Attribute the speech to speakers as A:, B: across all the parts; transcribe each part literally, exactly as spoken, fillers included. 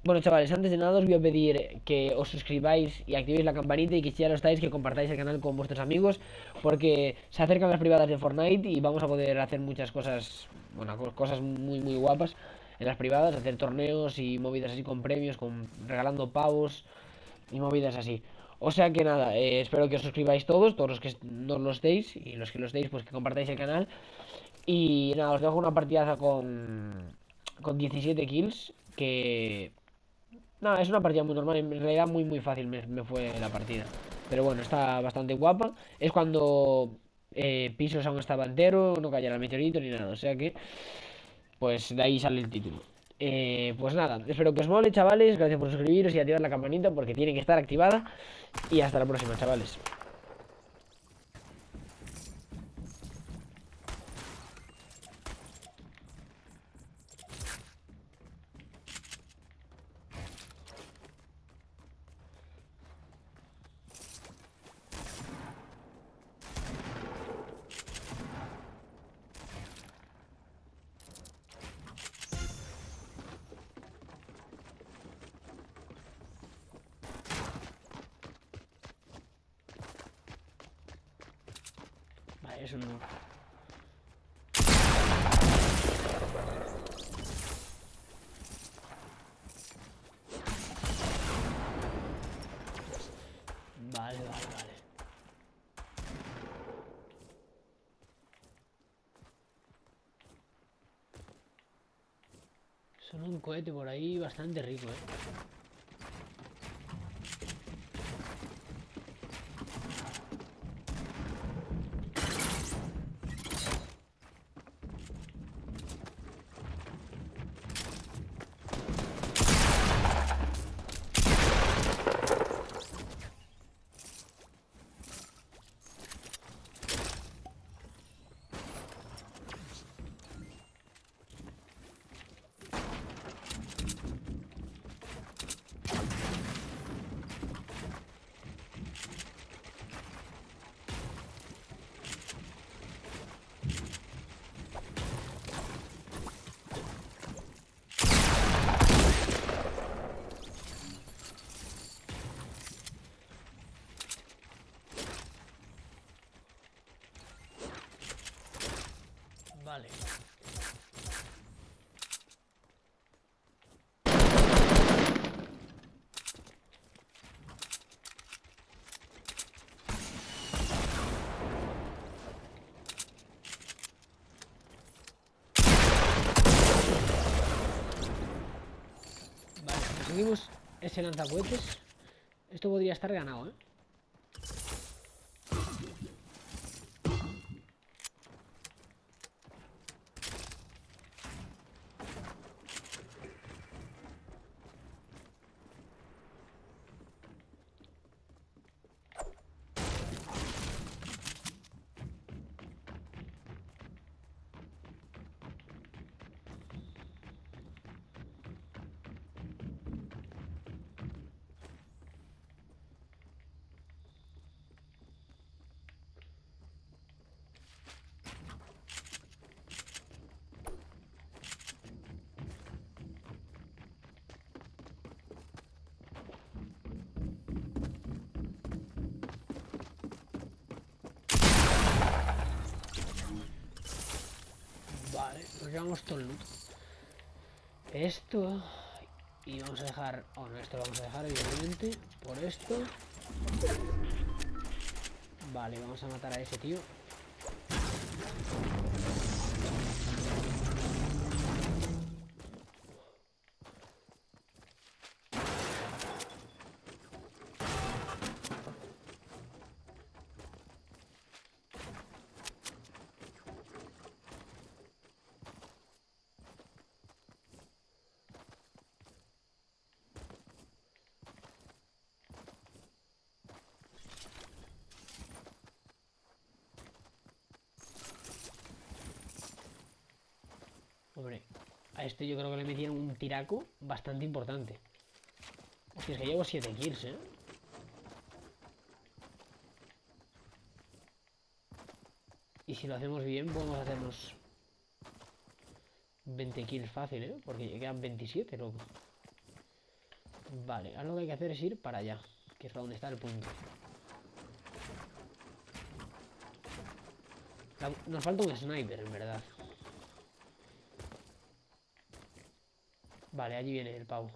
A: Bueno, chavales, antes de nada os voy a pedir que os suscribáis y activéis la campanita y que si ya lo estáis, que compartáis el canal con vuestros amigos, porque se acercan las privadas de Fortnite y vamos a poder hacer muchas cosas, bueno, cosas muy, muy guapas en las privadas, hacer torneos y movidas así con premios, con regalando pavos y movidas así. O sea que nada, eh, espero que os suscribáis todos, todos los que no lo estéis, y los que lo estéis, pues que compartáis el canal. Y nada, os dejo una partidaza con, con diecisiete kills, que no, es una partida muy normal, en realidad muy muy fácil me, me fue la partida. Pero bueno, está bastante guapa. Es cuando eh, Pisos aún estaba entero, no cayera el meteorito ni nada. O sea que, pues de ahí sale el título. Eh, pues nada, espero que os mole, chavales. Gracias por suscribiros y activar la campanita porque tiene que estar activada. Y hasta la próxima, chavales. Vale, eso no. Vale, vale, vale. Son un cohete por ahí bastante rico, eh. Vale. Vale, conseguimos ese lanzacohetes. Esto podría estar ganado, ¿eh? Vale, nos llevamos todo el loot. Esto. Y vamos a dejar. Bueno, esto lo vamos a dejar, evidentemente. Por esto. Vale, vamos a matar a ese tío. Hombre, a este yo creo que le metieron un tiraco bastante importante. Hostia, es que llevo siete kills, ¿eh? Y si lo hacemos bien, podemos hacernos veinte kills fácil, ¿eh? Porque quedan veintisiete, loco. Vale, ahora lo que hay que hacer es ir para allá, que es para donde está el punto. La- Nos falta un sniper, en verdad. Vale, allí viene el pavo.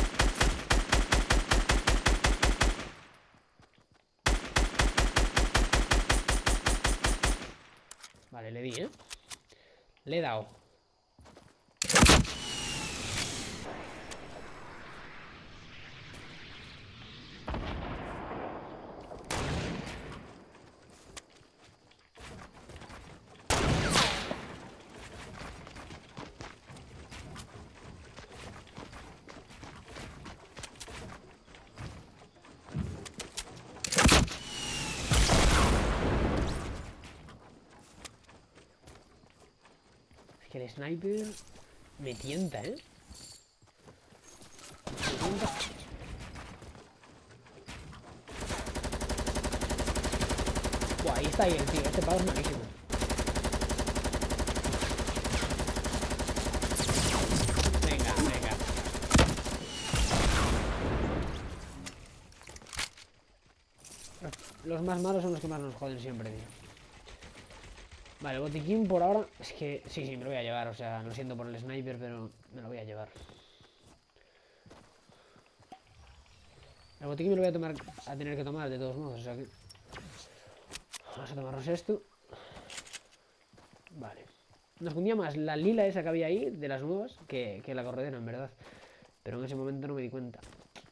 A: Vale, le di, ¿eh? Le he dado. Es que el sniper me tienta, ¿eh? Me tienta. Buah, ahí está ahí el tío. Este pavo es malísimo. Venga, venga. Los más malos son los que más nos joden siempre, tío. Vale, el botiquín por ahora... Es que sí, sí, me lo voy a llevar. O sea, lo siento por el sniper, pero me lo voy a llevar. El botiquín me lo voy a tomar, a tener que tomar de todos modos. O sea que... Vamos a tomarnos esto. Vale. Nos hundía más la lila esa que había ahí, de las nuevas, que, que la corredera, en verdad. Pero en ese momento no me di cuenta.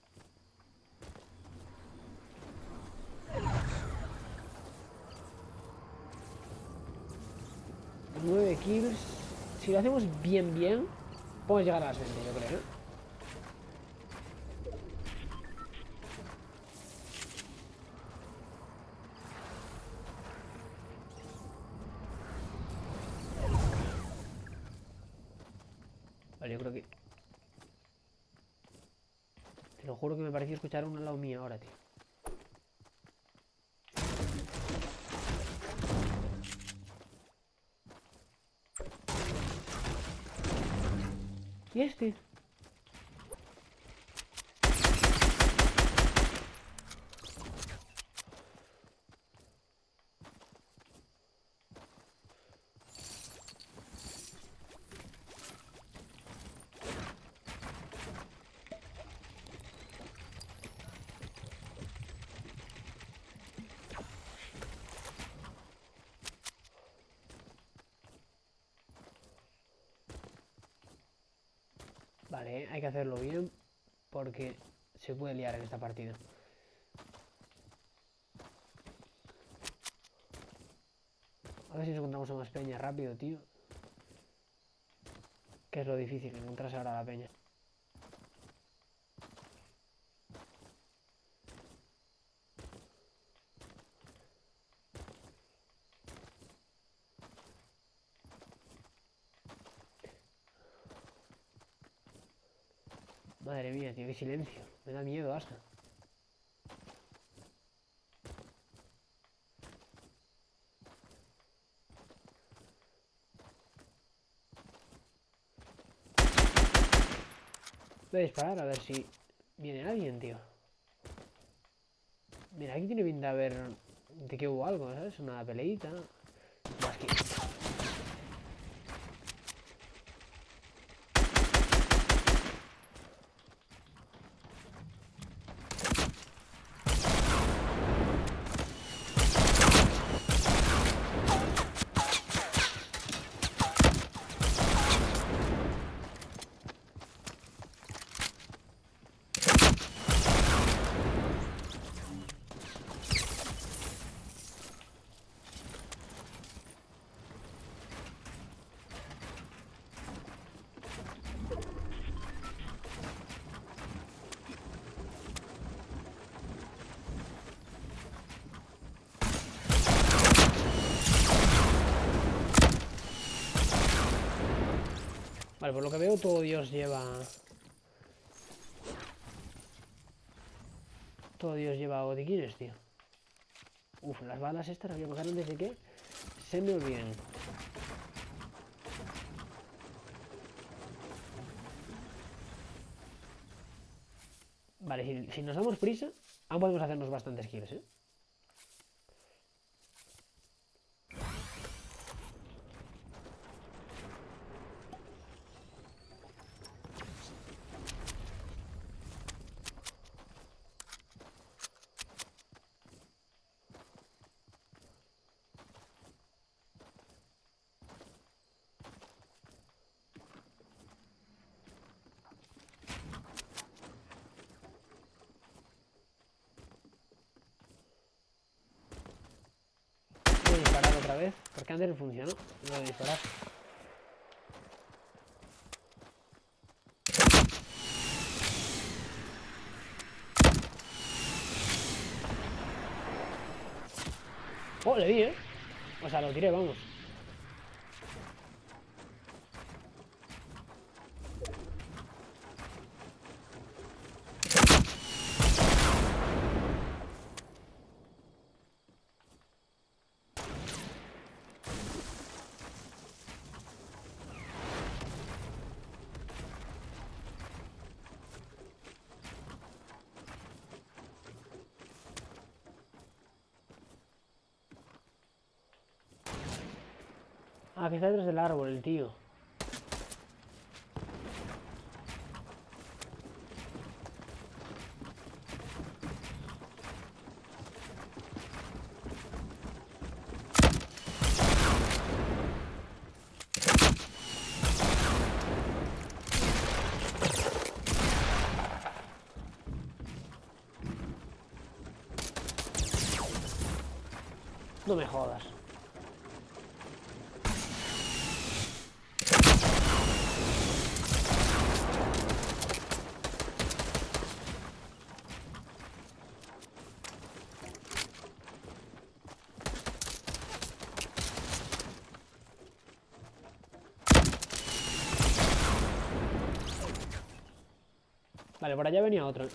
A: nueve kills. Si lo hacemos bien, bien, podemos llegar a las veinte, yo creo, ¿eh? Vale, yo creo que... Te lo juro que me pareció escuchar uno al lado mío ahora, tío. ¿Y este? Vale, hay que hacerlo bien, porque se puede liar en esta partida. A ver si nos encontramos a más peña rápido, tío. Que es lo difícil, encontrarse ahora a la peña. Madre mía, tío, qué silencio. Me da miedo hasta. Voy a disparar a ver si viene alguien, tío. Mira, aquí tiene pinta de haber... de que hubo algo, ¿sabes? Una peleita. Más que... Vale, por lo que veo todo Dios lleva... Todo Dios lleva botiquines, tío. Uf, las balas estas las voy a coger antes de que se me olviden. Vale, si, si nos damos prisa, aún podemos hacernos bastantes kills, ¿eh? Voy a disparar otra vez, porque antes no funcionó lo de disparar. Oh, le di, ¿eh? O sea, lo tiré, vamos. Ah, que está detrás del árbol, el tío. No me jodas. Vale, por allá venía otro.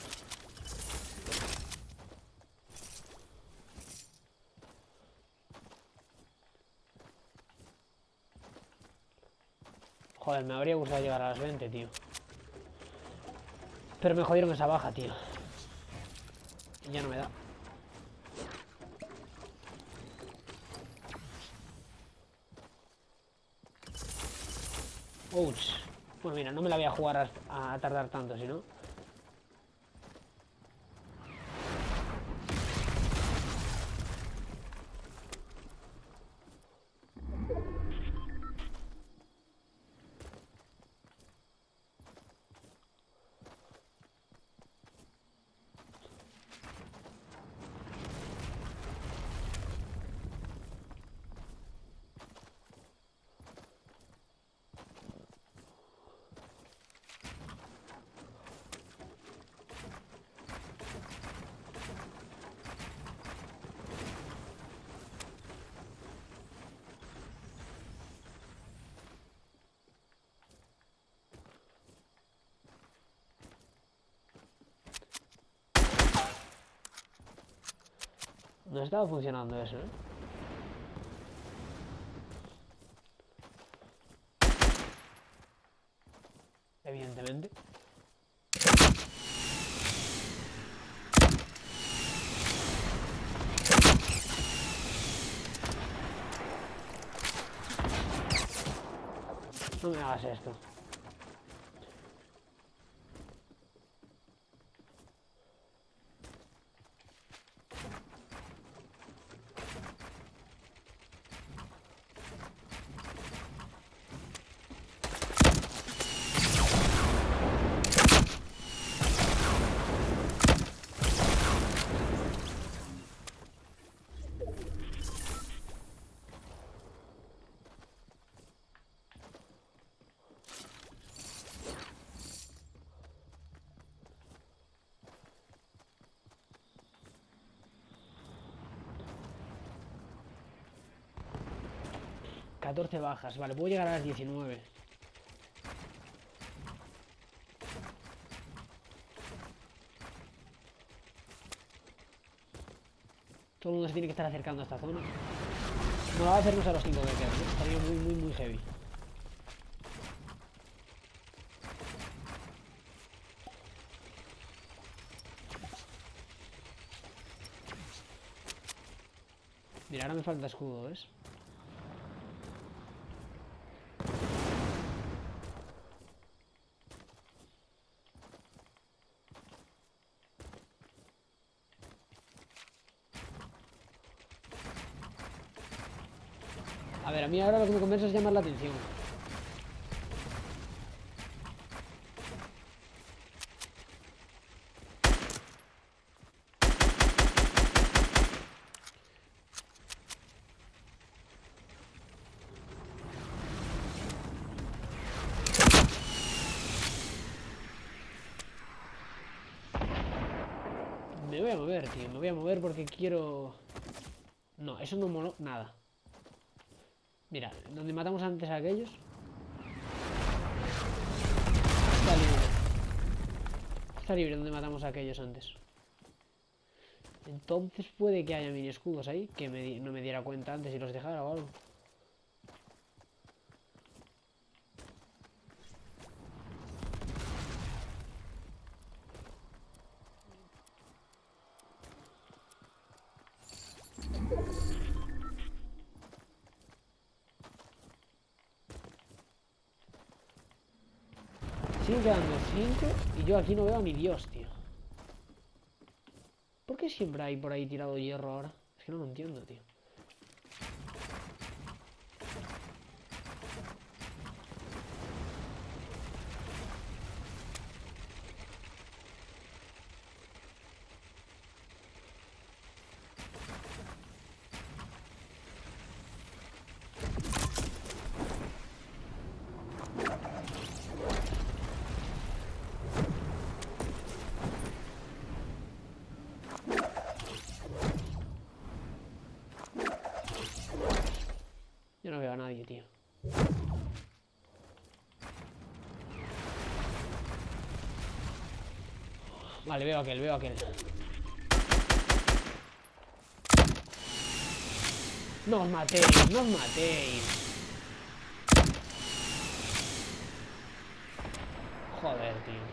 A: Joder, me habría gustado llegar a las veinte, tío. Pero me jodieron esa baja, tío. Y ya no me da. Ouch. Pues mira, no me la voy a jugar a, a tardar tanto, si no. No estaba funcionando eso, ¿eh? Evidentemente. No me hagas esto. catorce bajas. Vale, puedo llegar a las diecinueve. Todo el mundo se tiene que estar acercando a esta zona. No va a hacernos a los cinco que quedan. Estaría muy, muy, muy heavy. Mira, ahora me falta escudo, ¿ves? A ver, a mí ahora lo que me convence es llamar la atención. Me voy a mover, tío. Me voy a mover porque quiero... No, eso no moló nada. Mira, donde matamos antes a aquellos. Está libre. Está libre donde matamos a aquellos antes. Entonces puede que haya mini escudos ahí. Que me, no me diera cuenta antes y los dejara o algo. Siguen quedando cinco y yo aquí no veo a mi Dios, tío. ¿Por qué siempre hay por ahí tirado hierro ahora? Es que no lo entiendo, tío. Yo no veo a nadie, tío. Vale, veo a aquel, veo a aquel. No os matéis, no os matéis. Joder, tío.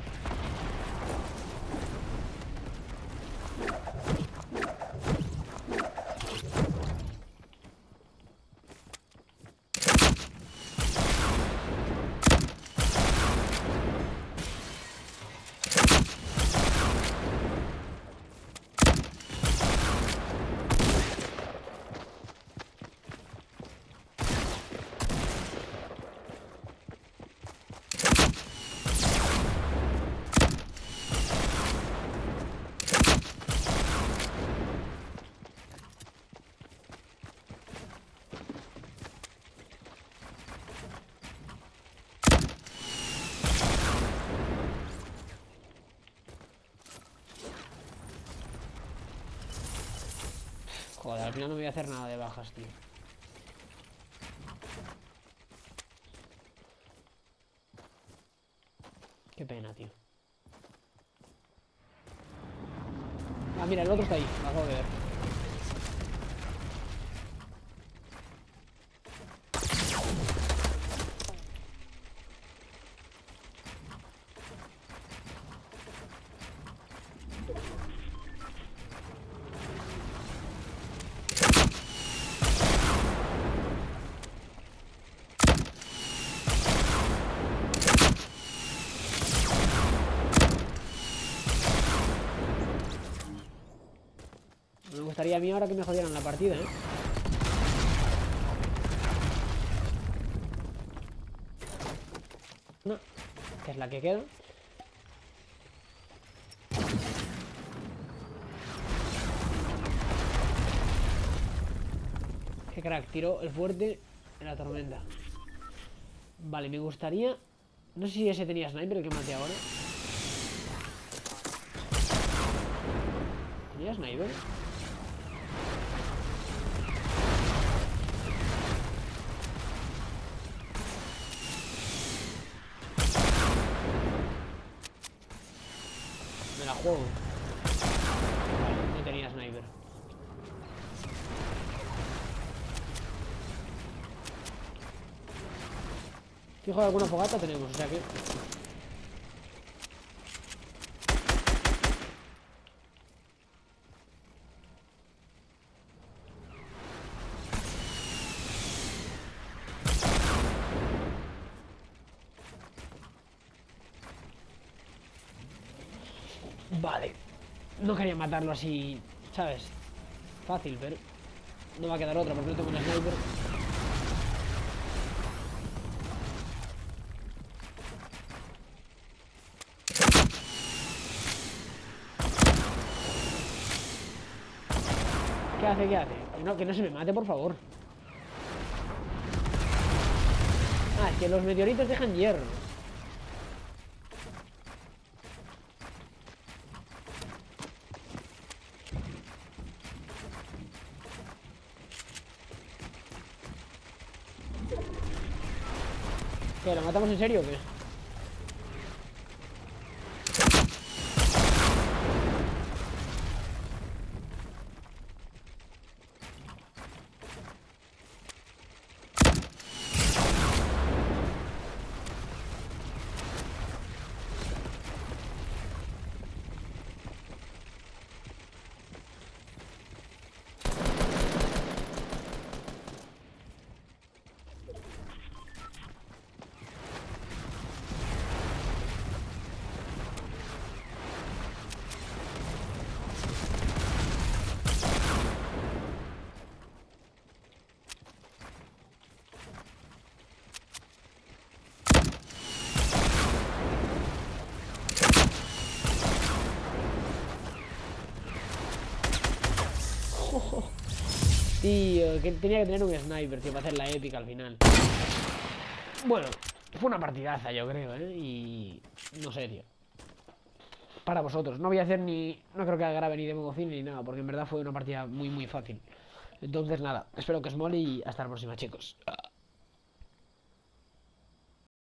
A: Joder, al final no me voy a hacer nada de bajas, tío. Qué pena, tío. Ah, mira, el otro está ahí. Lo acabo de ver. Me gustaría a mí ahora que me jodieran la partida, ¿eh? No, que es la que queda. Qué crack, tiró el fuerte en la tormenta. Vale, me gustaría... No sé si ese tenía sniper, el que maté ahora. ¿Tenía sniper? Me la juego. Vale, no tenía sniper. Fijo, alguna fogata tenemos, o sea que... Vale. No quería matarlo así, ¿sabes? Fácil, pero no va a quedar otra porque no tengo un sniper. ¿Qué hace? ¿Qué hace? Que no, que no se me mate, por favor. Ah, es que los meteoritos dejan hierro. ¿Qué? ¿Lo matamos en serio o qué? Tío, que tenía que tener un sniper, tío, para hacer la épica al final. Bueno, fue una partidaza, yo creo, ¿eh? Y... no sé, tío. Para vosotros. No voy a hacer ni... no creo que grabe ni demo cine ni nada, porque en verdad fue una partida muy, muy fácil. Entonces, nada. Espero que os mole y hasta la próxima, chicos.